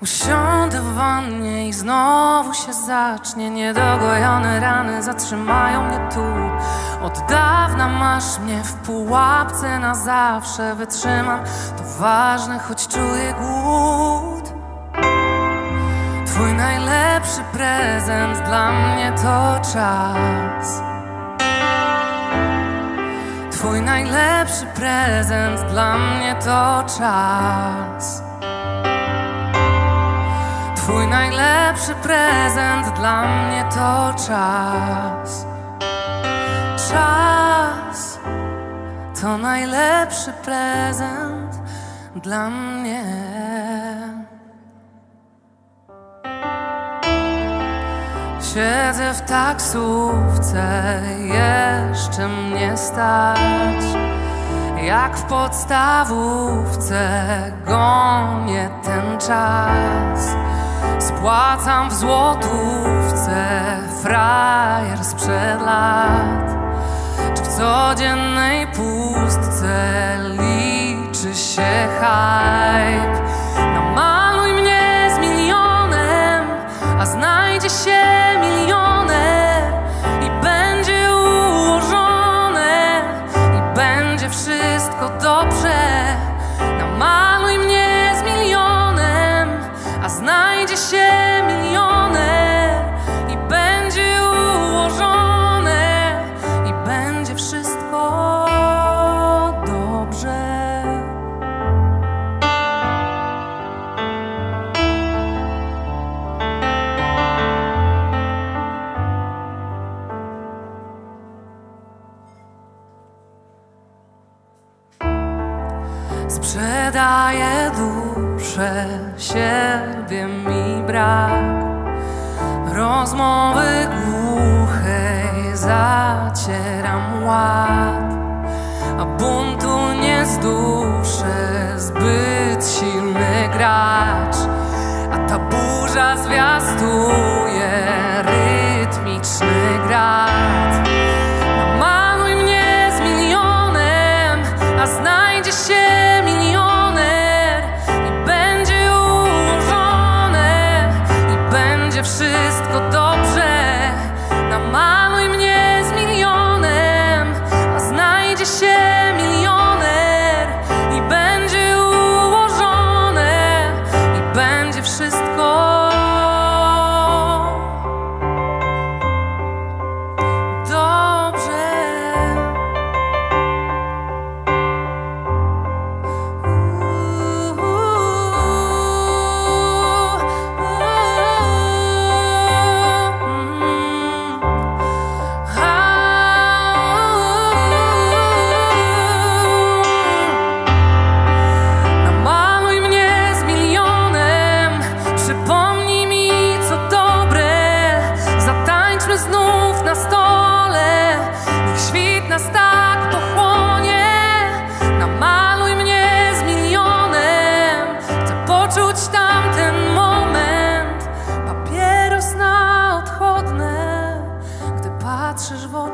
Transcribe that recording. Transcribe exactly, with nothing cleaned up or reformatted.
Usiądę w wannie i znowu się zacznie. Niedogojone rany zatrzymają mnie tu. Od dawna masz mnie w pułapce na zawsze. Wytrzymam, to ważne, choć czuję głód. Twój najlepszy prezent dla mnie to czas. Twój najlepszy prezent dla mnie to czas. Twój najlepszy prezent dla mnie to czas. Czas to najlepszy prezent dla mnie. Siedzę w taksówce, jeszcze mnie stać. Jak w podstawówce gonię ten czas. Spłacam w złotówce frajer sprzed lat. Czy w codziennej pustce liczy się hype? Namaluj mnie z milionem, a znajdzie się milioner i będzie ułożone i będzie wszystko dobrze. Namaluj mnie z milionem, a znajdzie się milioner i będzie ułożone i będzie wszystko dobrze. Sprzedaję duszę, siebie mi brak. Rozmowy głuchej zacieram ład, a buntu nie zduszę zbyt silny gracz. A ta burza zwiastuje rytmiczny grat. Namaluj mnie z milionem, a znajdzie się milioner i będzie ułożone i będzie wszystko dobrze. Namaluj mnie z milionem, a znajdzie się milioner i będzie ułożone i będzie wszystko dobrze. Znów na stole, niech świt nas tak pochłonie. Namaluj mnie z milionem, chcę poczuć tamten moment. Papieros na odchodne, gdy patrzysz w